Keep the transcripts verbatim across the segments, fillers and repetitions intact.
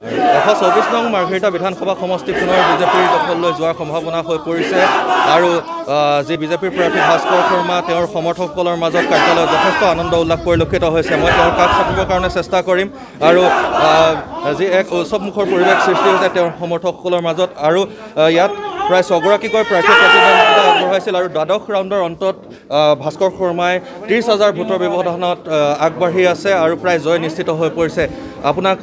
এশ চৌবিশ নং মাৰ্ঘেৰিটা বিধানসভা সমষ্টি পুনৰ বিজেপিৰ দখললৈ যোৱাৰ সম্ভাৱনা হৈ পৰিছে আৰু যি বিজেপিৰ প্ৰাৰ্থী ভাস্কৰ শৰ্মা তেওঁৰ সমৰ্থকসকলৰ মাজত কাৰ্যালয়ত যথেষ্ট আনন্দ উল্লাস পৰিলক্ষিত হৈছে। মই তেওঁৰ কাষ চাপিবৰ কাৰণে চেষ্টা কৰিম আৰু যি এক উৎসৱমুখৰ পৰিৱেশ সৃষ্টি হৈছে তেওঁৰ সমৰ্থকসকলৰ মাজত আৰু ইয়াত প্ৰায় ছগৰাকীকৈ প্ৰাৰ্থী প্ৰতিদ্বন্দ্বিতা আগবঢ়াইছিল আৰু দ্বাদশ ৰাউণ্ডৰ অন্তত ভাস্কৰ শৰ্মাই ত্ৰিছ হাজাৰ ভোটৰ ব্যৱধানত আগবাঢ়ি আছে আৰু প্ৰায় জয় নিশ্চিত হৈ পৰিছে। আপোনাক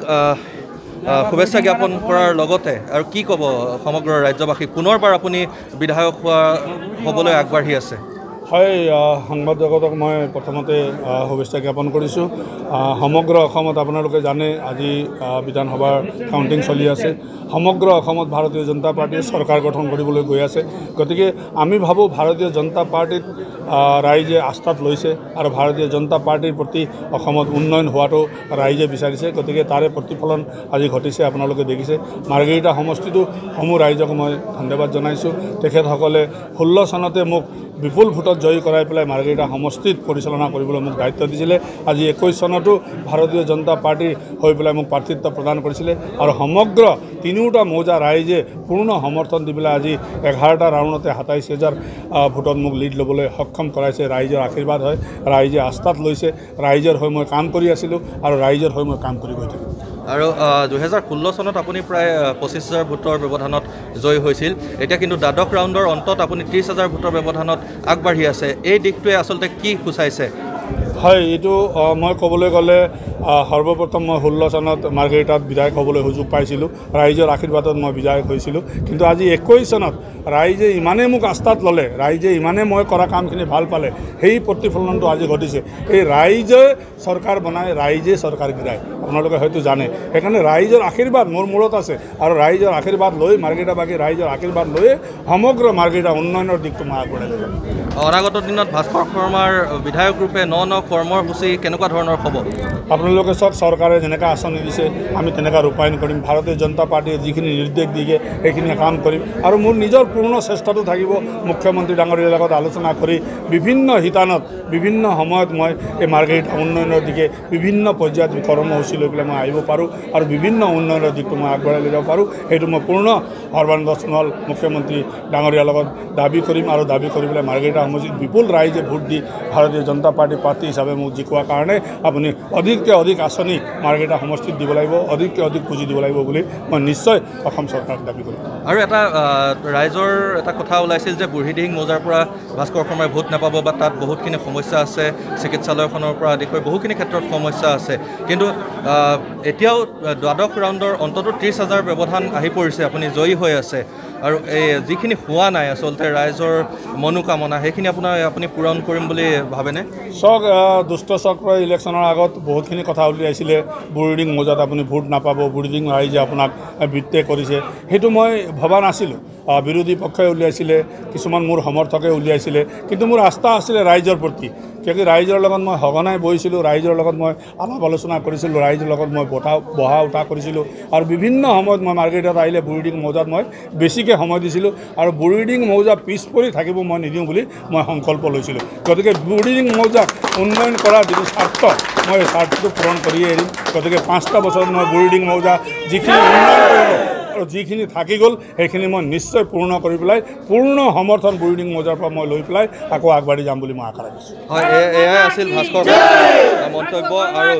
শুভেচ্ছা জ্ঞাপন কৰাৰ লগতে আৰু কি ক'ব সমগ্ৰ ৰাজ্যবাসীক পুনৰবাৰ আপুনি বিধায়ক হোৱা হ'বলৈ আগবাঢ়ি আছে? হয়, সংবাদ জগতক মই প্ৰথমতে শুভেচ্ছা জ্ঞাপন কৰিছোঁ। সমগ্ৰ অসমত আপোনালোকে জানে আজি বিধানসভাৰ কাউণ্টিং চলি আছে। সমগ্ৰ অসমত ভাৰতীয় জনতা পাৰ্টীয়ে চৰকাৰ গঠন কৰিবলৈ গৈ আছে। গতিকে আমি ভাবোঁ ভাৰতীয় জনতা পাৰ্টীত ৰাইজে আস্থাত লৈছে আৰু ভাৰতীয় জনতা পাৰ্টীৰ প্ৰতি অসমত উন্নয়ন হোৱাটো ৰাইজে বিচাৰিছে। গতিকে তাৰে প্ৰতিফলন আজি ঘটিছে, আপোনালোকে দেখিছে। মাৰ্ঘেৰিটা সমষ্টিটো সমূহ ৰাইজক মই ধন্যবাদ জনাইছোঁ। তেখেতসকলে ষোল্ল চনতে মোক বিপুল ভোটত জয়ী কৰাই পেলাই মাৰ্ঘেৰিটা সমষ্টিত পৰিচালনা কৰিবলৈ মোক দায়িত্ব দিছিলে। আজি একৈছ চনতো ভাৰতীয় জনতা পাৰ্টীৰ হৈ পেলাই মোক প্ৰাৰ্থিত্ব প্ৰদান কৰিছিলে আৰু সমগ্ৰ তিনিওটা মৌজা ৰাইজে পূৰ্ণ সমৰ্থন দি পেলাই আজি এঘাৰটা ৰাউণ্ডতে সাতাইছ হাজাৰ ভোটত মোক লিড ল'বলৈ সক্ষম কৰাইছে। ৰাইজৰ আশীৰ্বাদ হয়, ৰাইজে আস্থাত লৈছে। ৰাইজৰ হৈ মই কাম কৰি আছিলোঁ আৰু ৰাইজৰ হৈ মই কাম কৰি গৈ থাকিম। আৰু দুহেজাৰ ষোল্ল চনত আপুনি প্ৰায় পঁচিছ হাজাৰ ভোটৰ ব্যৱধানত জয়ী হৈছিল। এতিয়া কিন্তু দ্বাদশ ৰাউণ্ডৰ অন্তত আপুনি ত্ৰিছ হাজাৰ ভোটৰ ব্যৱধানত আগবাঢ়ি আছে। এই দিশটোৱে আচলতে কি সূচাইছে? হয়, এইটো মই ক'বলৈ গ'লে সৰ্বপ্ৰথম মই ষোল্ল চনত মাৰ্ঘেৰিটাত বিধায়ক হ'বলৈ সুযোগ পাইছিলোঁ। ৰাইজৰ আশীৰ্বাদত মই বিধায়ক হৈছিলোঁ। কিন্তু আজি একৈছ চনত ৰাইজে ইমানেই মোক আস্থাত ল'লে, ৰাইজে ইমানেই মই কৰা কামখিনি ভাল পালে, সেই প্ৰতিফলনটো আজি ঘটিছে। এই ৰাইজে চৰকাৰ বনায়, ৰাইজে চৰকাৰ গিৰায়, আপোনালোকে হয়তো জানে। সেইকাৰণে ৰাইজৰ আশীৰ্বাদ মোৰ মূৰত আছে আৰু ৰাইজৰ আশীৰ্বাদ লৈ মাৰ্ঘেৰিটাবাসী ৰাইজৰ আশীৰ্বাদ লৈয়ে সমগ্ৰ মাৰ্ঘেৰিটা উন্নয়নৰ দিশটো মই আগবঢ়াই লৈ যাম। অনাগত দিনত ভাস্কৰ শৰ্মাৰ বিধায়ক ৰূপে ন ন কৰ্মসূচী কেনেকুৱা ধৰণৰ হ'ব? আপোনালোকে চাওক, চৰকাৰে যেনেকৈ আঁচনি দিছে আমি তেনেকৈ ৰূপায়ণ কৰিম। ভাৰতীয় জনতা পাৰ্টীয়ে যিখিনি নিৰ্দেশ দিয়ে সেইখিনি কাম কৰিম আৰু মোৰ নিজৰ পূৰ্ণ চেষ্টাটো থাকিব মুখ্যমন্ত্ৰী ডাঙৰীয়াৰ লগত আলোচনা কৰি বিভিন্ন শিতানত বিভিন্ন সময়ত মই এই মাৰ্ঘেৰিটা উন্নয়নৰ দিশে বিভিন্ন পৰ্যায়ত কৰ্মসূচী লৈ পেলাই মই আহিব পাৰোঁ আৰু বিভিন্ন উন্নয়নৰ দিশটো মই আগবঢ়াই লৈ যাব পাৰোঁ। সেইটো মই পূৰ্ণ সৰ্বানন্দ সোণোৱাল মুখ্যমন্ত্ৰী ডাঙৰীয়াৰ লগত দাবী কৰিম আৰু দাবী কৰি পেলাই মাৰ্ঘেৰিটা সমষ্টিত বিপুল ৰাইজে ভোট দি ভাৰতীয় জনতা পাৰ্টীৰ প্ৰাৰ্থী হিচাপে মোক জিকোৱাৰ কাৰণে আপুনি অধিককৈ অধিক আঁচনি মাৰ্ঘেৰিটা সমষ্টিত দিব লাগিব, অধিককৈ অধিক পুঁজি দিব লাগিব বুলি মই নিশ্চয় অসম চৰকাৰক দাবী কৰিম। আৰু এটা ৰাইজৰ এটা কথা ওলাইছিল যে বুঢ়ীদিহিং মৌজাৰ পৰা ভাস্কৰ শৰ্মাই ভোট নাপাব বা তাত বহুতখিনি সমস্যা আছে, চিকিৎসালয়খনৰ পৰা আদি কৰি বহুখিনি ক্ষেত্ৰত সমস্যা আছে। কিন্তু এতিয়াও দ্বাদশ ৰাউণ্ডৰ অন্ততো ত্ৰিছ হাজাৰ ব্যৱধান আহি পৰিছে, আপুনি জয়ী হৈ আছে আৰু এই যিখিনি হোৱা নাই আচলতে ৰাইজৰ মনোকামনা সেইখিনি আপোনাৰ আপুনি পূৰণ কৰিম বুলি ভাবেনে? চাওক, দুষ্ট চক্ৰই ইলেকশ্যনৰ আগত বহুতখিনি কথা উলিয়াইছিলে। বুঢ়ীদিহিং মৌজাত আপুনি ভোট নাপাব, বুঢ়ীদিহিং ৰাইজে আপোনাক বিত্তে কৰিছে, সেইটো মই ভবা নাছিলোঁ। বিৰোধী পক্ষই উলিয়াইছিলে, কিছুমান মোৰ সমৰ্থকে উলিয়াইছিলে, কিন্তু মোৰ আস্থা আছিলে ৰাইজৰ প্ৰতি। কিয়কি ৰাইজৰ লগত মই সঘনাই বহিছিলোঁ, ৰাইজৰ লগত মই আলাপ আলোচনা কৰিছিলোঁ, ৰাইজৰ লগত মই বঠা বহা উঠা কৰিছিলোঁ আৰু বিভিন্ন সময়ত মই মাৰ্ঘেৰিটাত আহিলে বুঢ়ীদিহিং মৌজাত মই বেছিকৈ সময় দিছিলোঁ আৰু বুঢ়ীদিহিং মৌজা পিছ পৰি থাকিব মই নিদিওঁ বুলি মই সংকল্প লৈছিলোঁ। গতিকে বুঢ়ীদিহিং মৌজাক উন্নয়ন কৰাৰ যিটো স্বাৰ্থ, মই স্বাৰ্থটো পূৰণ কৰিয়ে এৰিম। গতিকে পাঁচটা বছৰত মই বুঢ়ীদিহিং মৌজা যিখিনি উন্নয়ন কৰিলোঁ আৰু যিখিনি থাকি গ'ল সেইখিনি মই নিশ্চয় পূৰ্ণ কৰি পেলাই পূৰ্ণ সমৰ্থন বুঢ়ীদিহিং মৌজাৰ পৰা মই লৈ পেলাই আকৌ আগবাঢ়ি যাম বুলি মই আশা ৰাখিছোঁ। হয়, এয়াই আছিল ভাস্কৰ মন্তব্য। আৰু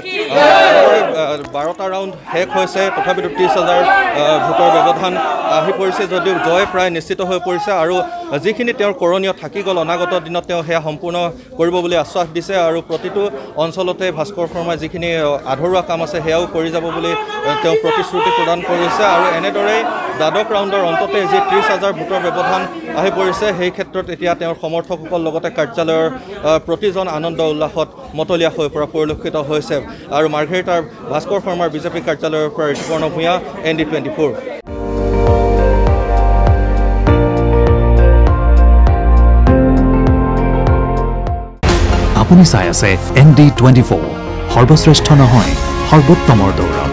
বাৰটা ৰাউণ্ড শেষ হৈছে, তথাপিতো ত্ৰিছ হাজাৰ ভোটৰ ব্যৱধান আহি পৰিছে যদিও জয় প্ৰায় নিশ্চিত হৈ পৰিছে আৰু যিখিনি তেওঁৰ কৰণীয় থাকি গ'ল অনাগত দিনত তেওঁ সেয়া সম্পূৰ্ণ কৰিব বুলি আশ্বাস দিছে আৰু প্ৰতিটো অঞ্চলতে ভাস্কৰ শৰ্মাই যিখিনি আধৰুৱা কাম আছে সেয়াও কৰি যাব বুলি তেওঁ প্ৰতিশ্ৰুতি প্ৰদান কৰিছে। আৰু এনেদৰেই দ্বাদশ ৰাউণ্ডৰ অন্ততে যি ত্ৰিছ হাজাৰ ভোটৰ ব্যৱধান আহি পৰিছে সেই ক্ষেত্ৰত এতিয়া তেওঁৰ সমৰ্থকসকল লগতে কাৰ্যালয়ৰ প্ৰতিজন আনন্দ উল্লাসত মতলীয়া হৈ পৰা পৰিলক্ষিত হৈছে। আৰু মাৰ্ঘেৰিটাৰ ভাস্কৰ শৰ্মাৰ বিজেপি কাৰ্যালয়ৰ পৰা Rituparna Bhuyan, N D twenty four. আপুনি চাই আছে এন ডি টুৱেণ্টি ফ'ৰ, সৰ্বশ্ৰেষ্ঠ নহয় সৰ্বোত্তমৰ দৌৰ।